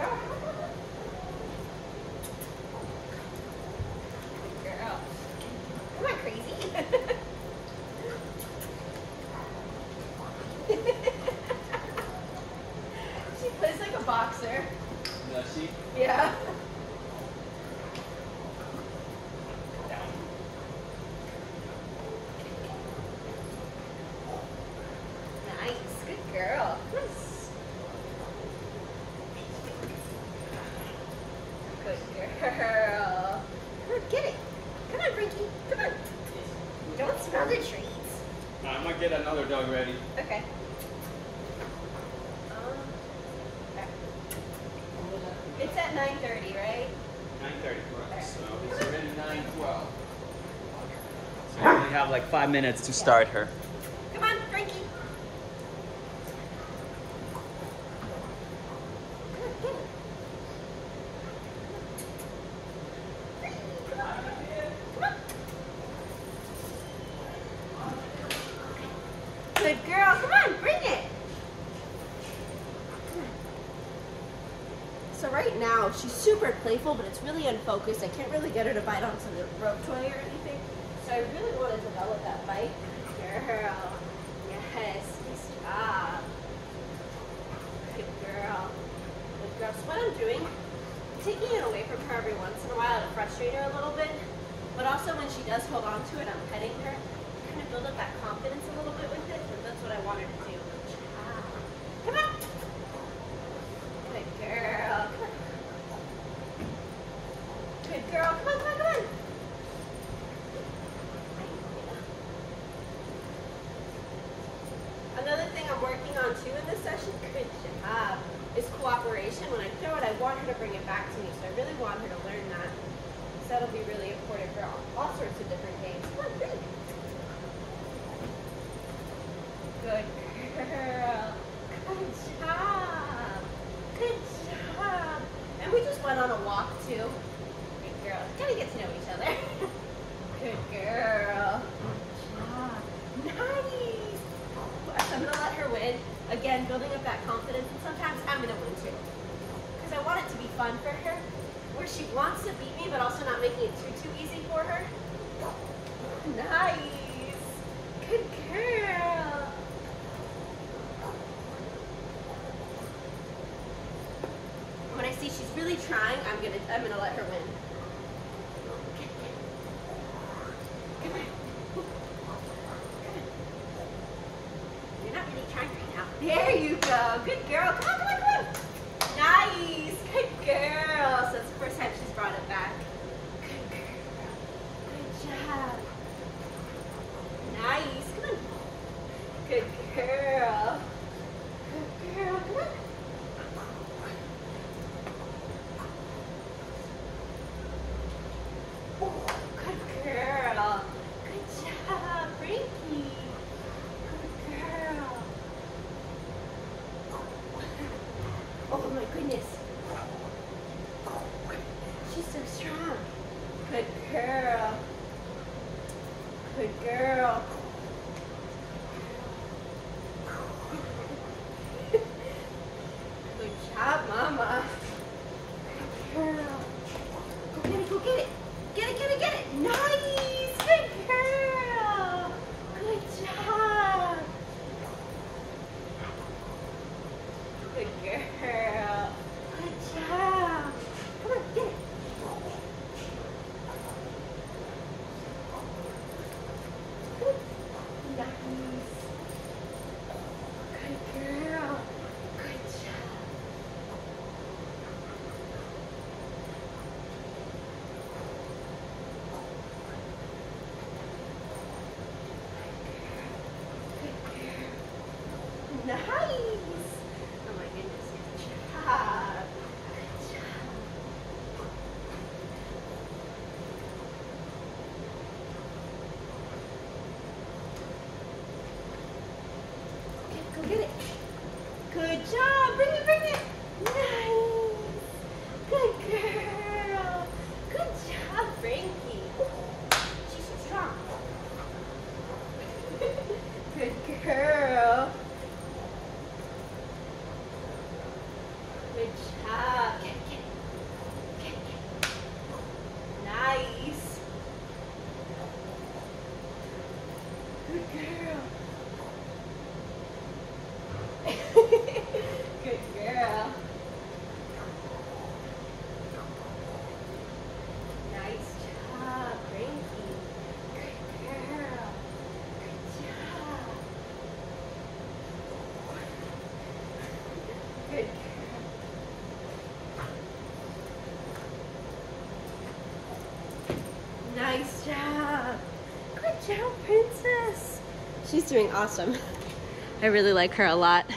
Girl. Come on, crazy. She plays like a boxer. Does she? Yeah. Down. Nice. Good girl. Good girl. Come on, get it. Come on, Frankie. Come on. Don't smell the treats. I'm gonna get another dog ready. Okay. It's at 9:30, right? 9:30, correct. So it's already 9:12. So we only have like 5 minutes to start her. Come on, Frankie. Good girl. Come on, bring it. So right now, she's super playful, but it's really unfocused. I can't really get her to bite onto the rope toy or anything. So I really want to develop that bite. Girl. Yes. Nice job. Good girl. Good girl. So what I'm doing, I'm taking it away from her every once in a while to frustrate her a little bit. But also when she does hold on to it, I'm petting her. Kind of build up that confidence a little bit with it. And that's what I want her to do. Come on. Good girl. Come on. Good girl. Come on, come on, come on. Another thing I'm working on too in this session, good job, is cooperation. When I throw it, I want her to bring it back to me. So I really want her to learn that. So that'll be really important for all sorts of different games. Come on, bring it. Good girl. Good job. Good job. And we just went on a walk too. Good girl. Gotta get to know each other. Good girl. Good job. Nice. So I'm gonna let her win. Again, building up that confidence, and sometimes I'm gonna win too. Because I want it to be fun for her, where she wants to beat me, but also not making it too easy for her. Nice. Good girl. When I see she's really trying, I'm gonna let her win. Come on. You're not really trying right now. There you go. Good girl. Come on, come on, come on. Nice. Good girl. So it's the first time she's brought it back. Good girl. Good job. Nice. Come on. Good girl. Good girl. Come on. Good girl. Good job, Frankie. Good girl. Oh my goodness. She's so strong. Good girl. Good girl. Good job, Mama. Good girl. Go get it, go get it. Get it, get it, get it. Nice. Good girl. Good job. Good girl. Good job. Come on, get it. Nice. Good girl. Good job. Nice. Oh my goodness. Good job. Good job. Okay, go get it. Good job. Bring it, bring it. Nice. Good girl. Good job, Frankie. She's so strong. Good girl. Good job. job. Good job, princess. She's doing awesome. I really like her a lot.